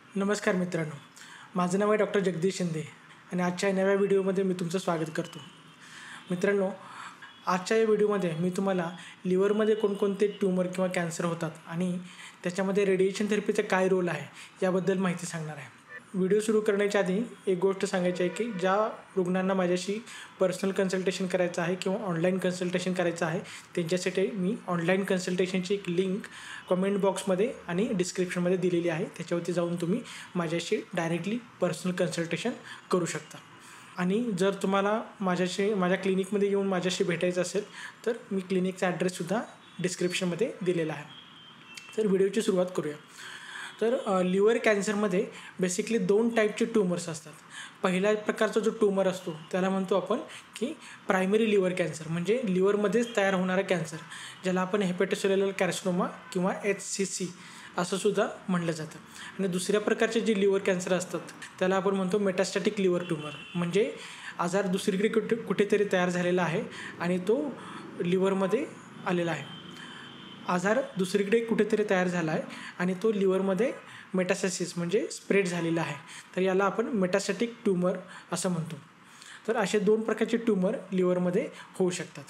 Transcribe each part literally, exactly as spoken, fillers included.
नमस्कार मित्रांनो, माझं नाव आहे डॉक्टर जगदीश शिंदे आणि आजच्या नव्या व्हिडिओमध्ये मी तुमचं स्वागत करतो. मित्रांनो, आजच्या या व्हिडिओमध्ये मी तुम्हाला लिव्हरमध्ये कोणकोणते ट्यूमर किंवा कॅन्सर होतात आणि त्याच्यामध्ये रेडिएशन थेरपीचा काय रोल आहे याबद्दल माहिती सांगणार आहे. व्हिडिओ सुरू करण्याच्या आधी एक गोष्ट सांगायची आहे की ज्या रुग्णांना माझ्याशी पर्सनल कन्सल्टेशन करायचं आहे किंवा ऑनलाईन कन्सल्टेशन करायचं आहे त्यांच्यासाठी मी ऑनलाईन कन्सल्टेशनची एक लिंक कमेंट बॉक्समध्ये आणि डिस्क्रिप्शनमध्ये दिलेली आहे. त्याच्यावरती जाऊन तुम्ही माझ्याशी डायरेक्टली पर्सनल कन्सल्टेशन करू शकता. आणि जर तुम्हाला माझ्याशी माझ्या क्लिनिकमध्ये येऊन माझ्याशी भेटायचं असेल तर मी क्लिनिकचा ॲड्रेससुद्धा डिस्क्रिप्शनमध्ये दिलेला आहे. तर व्हिडिओची सुरुवात करूया. तर लिव्हर कॅन्सरमध्ये बेसिकली दोन टाईपचे ट्यूमर्स असतात. पहिल्या प्रकारचा जो ट्यूमर असतो त्याला म्हणतो आपण की प्रायमरी लिव्हर कॅन्सर, म्हणजे लिव्हरमध्येच तयार होणारा कॅन्सर, ज्याला आपण हेपॅटोसेल्युलर कार्सिनोमा किंवा एच सी सी असं सुद्धा म्हटलं जातं. आणि दुसऱ्या प्रकारचे जे लिव्हर कॅन्सर असतात त्याला आपण म्हणतो मेटास्टॅटिक लिव्हर ट्यूमर, म्हणजे आजार दुसरीकडे कुठे कुठेतरी तयार झालेला आहे आणि तो लिव्हरमध्ये आलेला आहे. आजार दुसरीकडे कुठेतरी तयार झाला आहे आणि तो लिव्हरमध्ये मेटास्टॅसिस म्हणजे स्प्रेड झालेला आहे. तर याला आपण मेटास्टॅटिक ट्यूमर असं म्हणतो. तर असे दोन प्रकारचे ट्यूमर लिव्हरमध्ये होऊ शकतात.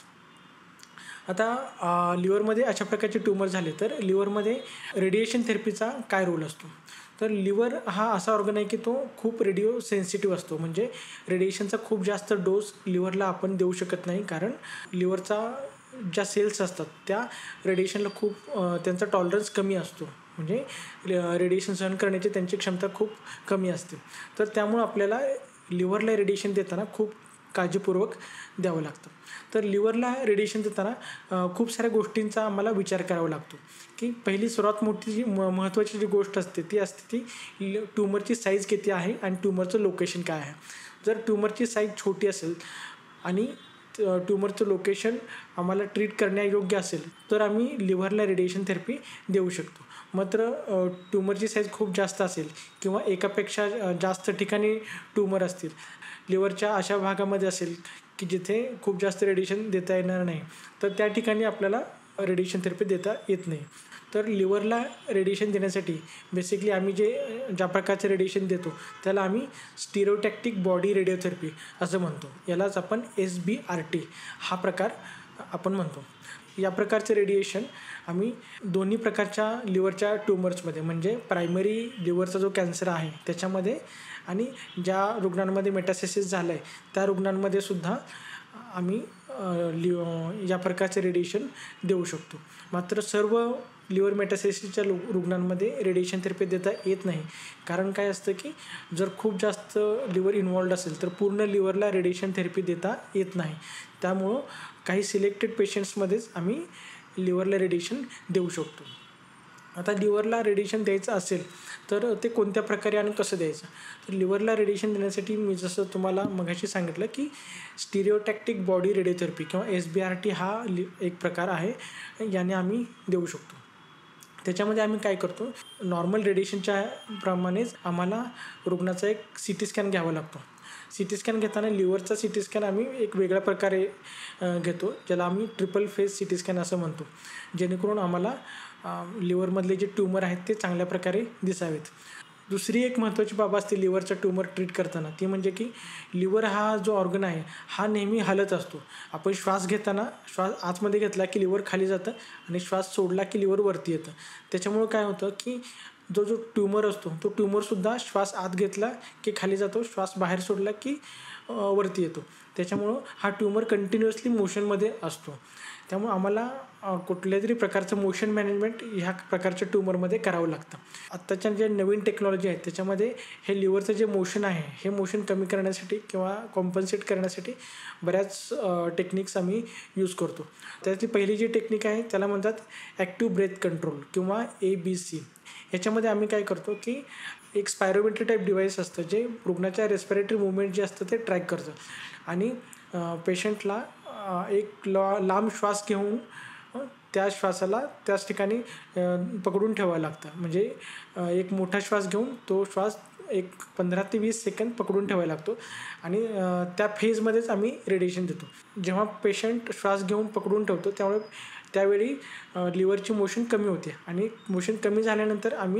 आता लिव्हरमध्ये अशा प्रकारचे ट्यूमर झाले तर लिव्हरमध्ये रेडिएशन थेरपीचा काय रोल असतो. तर लिव्हर हा असा ऑर्गन आहे की तो खूप रेडिओ सेन्सिटिव्ह असतो, म्हणजे रेडिएशनचा खूप जास्त डोस लिव्हरला आपण देऊ शकत नाही, कारण लिव्हरचा ज्या सेल्स असतात त्या रेडिएशनला खूप त्यांचा टॉलरन्स कमी असतो, म्हणजे रेडिएशन सहन करण्याची त्यांची क्षमता खूप कमी असते. तर त्यामुळं आपल्याला लिव्हरला रेडिएशन देताना खूप काळजीपूर्वक द्यावं लागतं. तर लिव्हरला रेडिएशन देताना खूप साऱ्या गोष्टींचा आम्हाला विचार करावा लागतो. की पहिली सर्वात मोठी जी म महत्त्वाची जी गोष्ट असते ती असते ती ट्यूमरची साईज किती आहे आणि ट्यूमरचं लोकेशन काय आहे. जर ट्यूमरची साईज छोटी असेल आणि ट्यूमरचं लोकेशन आम्हाला ट्रीट करण्यायोग्य असेल तर आम्ही लिव्हरला रेडिएशन थेरपी देऊ शकतो. मात्र ट्यूमरची साईज खूप जास्त असेल किंवा एकापेक्षा जास्त ठिकाणी ट्यूमर असतील, लिव्हरच्या अशा भागामध्ये असेल की जिथे खूप जास्त रेडिएशन देता येणार नाही, तर त्या ठिकाणी आपल्याला रेडिएशन थेरपी देता येत नाही. तर लिव्हरला रेडिएशन देण्यासाठी बेसिकली आम्ही जे ज्या प्रकारचे रेडिएशन देतो त्याला आम्ही स्टिरियोटॅक्टिक बॉडी रेडिओथेरपी असं म्हणतो. यालाच आपण एस बी आर टी हा प्रकार आपण म्हणतो. या प्रकारचे रेडिएशन आम्ही दोन्ही प्रकारच्या लिव्हरच्या ट्यूमर्समध्ये, म्हणजे प्रायमरी लिव्हरचा जो कॅन्सर आहे त्याच्यामध्ये आणि ज्या रुग्णांमध्ये मेटास्टॅसिस झालं आहे त्या रुग्णांमध्ये सुद्धा आम्ही लि या प्रकारचे रेडिएशन देऊ शकतो. मात्र सर्व लिव्हर मेटास्टॅसिसच्या लो रुग्णांमध्ये रेडिएशन थेरपी देता येत नाही, कारण काय असतं की जर खूप जास्त लिव्हर इन्वॉल्ड असेल तर पूर्ण लिव्हरला रेडिएशन थेरपी देता येत नाही. त्यामुळं काही सिलेक्टेड पेशंट्समध्येच आम्ही लिव्हरला रेडिएशन देऊ शकतो. आता लिव्हरला रेडिएशन द्यायचं असेल तर ते कोणत्या प्रकारे आणि कसं द्यायचं. तर लिव्हरला रेडिएशन देण्यासाठी मी जसं तुम्हाला मगाशी सांगितलं की स्टिरियोटॅक्टिक बॉडी रेडिओथेरपी किंवा एस बी आर टी हा लि एक प्रकार आहे, याने आम्ही देऊ शकतो. त्याच्यामध्ये आम्ही काय करतो, नॉर्मल रेडिएशनच्या प्रमाणेच आम्हाला रुग्णाचा एक सी टी स्कॅन घ्यावा लागतो. सी टी स्कॅन घेताना लिव्हरचा सी टी स्कॅन आम्ही एक वेगळ्या प्रकारे घेतो, ज्याला आम्ही triple phase C T scan असं म्हणतो, जेणेकरून आम्हाला लिव्हरमधले जे ट्यूमर आहेत ते चांगल्या प्रकारे दिसावेत. दुसरी एक महत्त्वाची बाब असते लिव्हरचा ट्यूमर ट्रीट करताना, ती म्हणजे की लिव्हर हा जो ऑर्गन आहे हा नेहमी हलत असतो. आपण श्वास घेताना श्वास आतमध्ये घेतला की लिव्हर खाली जातं आणि श्वास सोडला की लिव्हर वरती येतं. त्याच्यामुळं काय होतं की जो जो ट्यूमर असतो तो ट्यूमरसुद्धा श्वास आत घेतला की खाली जातो, श्वास बाहेर सोडला की वरती येतो. त्याच्यामुळं हा ट्यूमर कंटिन्युअसली मोशनमध्ये असतो. त्यामुळं आम्हाला कुठल्या तरी प्रकारचं मोशन मॅनेजमेंट ह्या प्रकारच्या ट्यूमरमध्ये करावं लागतं. आत्ताच्या जे नवीन टेक्नॉलॉजी आहे त्याच्यामध्ये हे लिव्हरचं जे मोशन आहे हे मोशन कमी करण्यासाठी किंवा कॉम्पन्सेट करण्यासाठी बऱ्याच टेक्निक्स आम्ही यूज करतो. त्यातली पहिली जी टेक्निक आहे त्याला म्हणतात ॲक्टिव्ह ब्रेथ कंट्रोल किंवा ए बी सी. याच्यामध्ये आम्ही काय करतो की एक स्पायरोमीटर टाईप डिव्हाइस असतं जे रुग्णाच्या रेस्पिरेटरी मुवमेंट जे असतं ते ट्रॅक करतं आणि पेशंटला एक ला लांब श्वास घेऊन त्या श्वासाला त्याच ठिकाणी पकडून ठेवावं लागतं. म्हणजे एक मोठा श्वास घेऊन तो श्वास एक पंधरा ते वीस सेकंद पकडून ठेवायला लागतो आणि त्या फेजमध्येच आम्ही रेडिएशन देतो. जेव्हा पेशंट श्वास घेऊन पकडून ठेवतो त्यामुळे त्यावेळी लिव्हरची मोशन कमी होते आणि मोशन कमी झाल्यानंतर आम्ही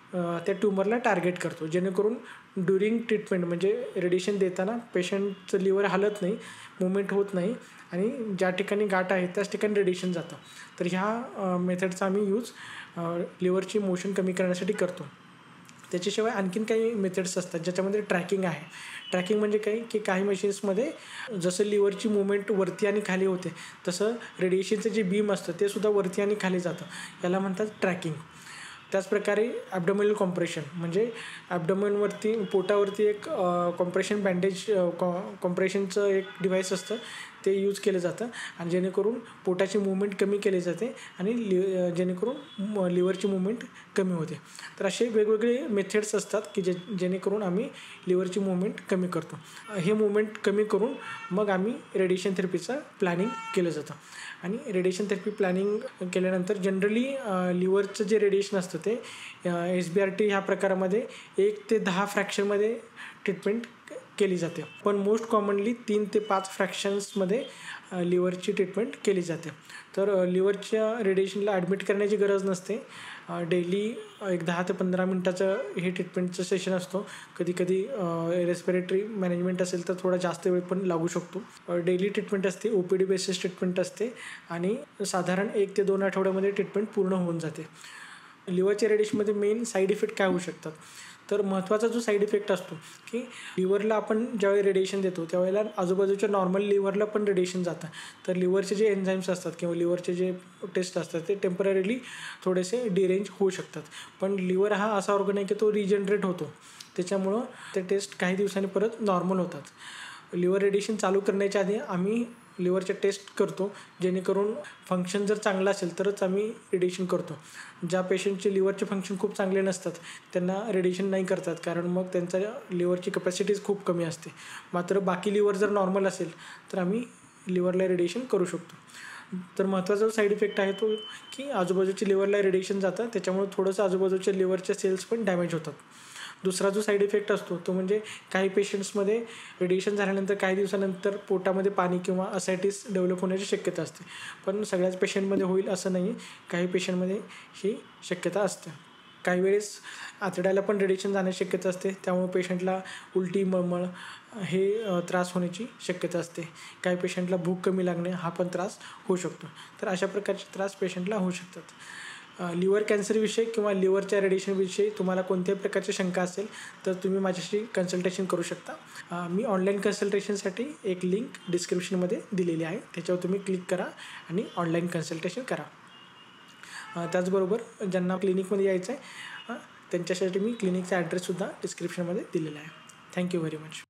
त्या ट्यूमरला टार्गेट करतो, जेणेकरून ड्युरिंग ट्रीटमेंट म्हणजे रेडिएशन देताना पेशंटचं लिव्हर हलत नाही, मुवमेंट होत नाही आणि ज्या ठिकाणी गाठ आहे त्याच ठिकाणी रेडिएशन जातं. तर ह्या मेथडचा आम्ही यूज लिव्हरची मोशन कमी करण्यासाठी करतो. त्याच्याशिवाय आणखीन काही मेथड्स असतात ज्याच्यामध्ये ट्रॅकिंग आहे. ट्रॅकिंग म्हणजे काय की काही मशीन्समध्ये जसं लिव्हरची मुवमेंट वरती आणि खाली होते तसं रेडिएशनचं जे बीम असतं ते सुद्धा वरती आणि खाली जातं, याला म्हणतात ट्रॅकिंग. त्याचप्रकारे ॲब्डोमिनल कॉम्प्रेशन म्हणजे ॲब्डोमेनवरती पोटावरती एक कॉम्प्रेशन बँडेज कॉ कॉम्प्रेशनचं एक डिव्हाइस असतं, ते यूज केलं जातं आणि जेणेकरून पोटाची मूवमेंट कमी केली जाते आणि लि जेणेकरून लिव्हरची मूवमेंट कमी होते. तर असे वेगवेगळे मेथड्स असतात की जे जेणेकरून आम्ही लिव्हरची मूवमेंट कमी करतो. हे मूवमेंट कमी करून मग आम्ही रेडिएशन थेरपीचं प्लॅनिंग केलं जातं. आणि रेडिएशन थेरपी प्लॅनिंग केल्यानंतर जनरली लिव्हरचं जे रेडिएशन असतं ते एस बी आर टी ह्या प्रकारामध्ये एक ते दहा फ्रॅक्शनमध्ये ट्रीटमेंट केली जाते, पण मोस्ट कॉमनली तीन ते पाच फ्रॅक्शन्समध्ये लिव्हरची ट्रीटमेंट केली जाते. तर लिव्हरच्या रेडिएशनला ॲडमिट करण्याची गरज नसते. डेली एक दहा ते पंधरा मिनटाचं हे ट्रीटमेंटचं सेशन असतो. कधी कधी रेस्पिरेटरी मॅनेजमेंट असेल तर थोडा जास्त वेळ पण लागू शकतो. डेली ट्रीटमेंट असते, O P D basis treatment असते आणि साधारण एक ते दोन आठवड्यामध्ये ट्रीटमेंट पूर्ण होऊन जाते. लिव्हरच्या रेडिएशनमध्ये मेन साईड इफेक्ट काय होऊ शकतात, तर महत्त्वाचा जो साईड इफेक्ट असतो की लिव्हरला आपण ज्यावेळी रेडिएशन देतो त्यावेळेला आजूबाजूच्या नॉर्मल लिव्हरला पण रेडिएशन जातं. तर लिव्हरचे जे एन्झाईम्स असतात किंवा लिव्हरचे जे टेस्ट असतात ते टेम्पररीली थोडेसे डिरेंज होऊ शकतात. पण लिव्हर हा असा ऑर्गन आहे की तो रिजनरेट होतो, त्याच्यामुळं ते टेस्ट काही दिवसांनी परत नॉर्मल होतात. लिव्हर रेडिएशन चालू करण्याच्या आधी आम्ही लिव्हरचे टेस्ट करतो, जेणेकरून फंक्शन जर चांगलं असेल तरच आम्ही रेडिएशन करतो. ज्या पेशंटचे लिव्हरचे फंक्शन खूप चांगले नसतात त्यांना रेडिएशन नाही करतात, कारण मग त्यांच्या लिव्हरची कपॅसिटीज खूप कमी असते. मात्र बाकी लिव्हर जर नॉर्मल असेल तर आम्ही लिव्हरला रेडिएशन करू शकतो. तर महत्त्वाचा जो साईड इफेक्ट आहे तो की आजूबाजूच्या लिव्हरला रेडिएशन जातं, त्याच्यामुळे थोडंसं आजूबाजूच्या लिव्हरच्या सेल्स पण डॅमेज होतात. दुसरा जो साईड इफेक्ट असतो तो म्हणजे काही पेशंट्समध्ये रेडिएशन झाल्यानंतर काही दिवसानंतर पोटामध्ये पाणी किंवा असायटिस डेव्हलप होण्याची शक्यता असते, पण सगळ्याच पेशंटमध्ये होईल असं नाही, काही पेशंटमध्ये ही शक्यता असते. काही वेळेस आतड्याला पण रेडिएशन जाण्याची शक्यता असते, त्यामुळे पेशंटला उलटी, मळमळ हे त्रास होण्याची शक्यता असते. काही पेशंटला भूक कमी लागणे हा पण त्रास होऊ शकतो. तर अशा प्रकारचे त्रास पेशंटला होऊ शकतात. लिव्हर कॅन्सरविषयी किंवा लिव्हरच्या रेडिएशनविषयी तुम्हाला कोणत्याही प्रकारची शंका असेल तर तुम्ही माझ्याशी कन्सल्टेशन करू शकता. मी ऑनलाईन कन्सल्टेशनसाठी एक लिंक डिस्क्रिप्शनमध्ये दिलेली आहे, त्याच्यावर तुम्ही क्लिक करा आणि ऑनलाईन कन्सल्टेशन करा. त्याचबरोबर ज्यांना क्लिनिकमध्ये यायचं आहे त्यांच्यासाठी मी क्लिनिकचा ॲड्रेससुद्धा डिस्क्रिप्शनमध्ये दिलेला आहे. Thank you very much.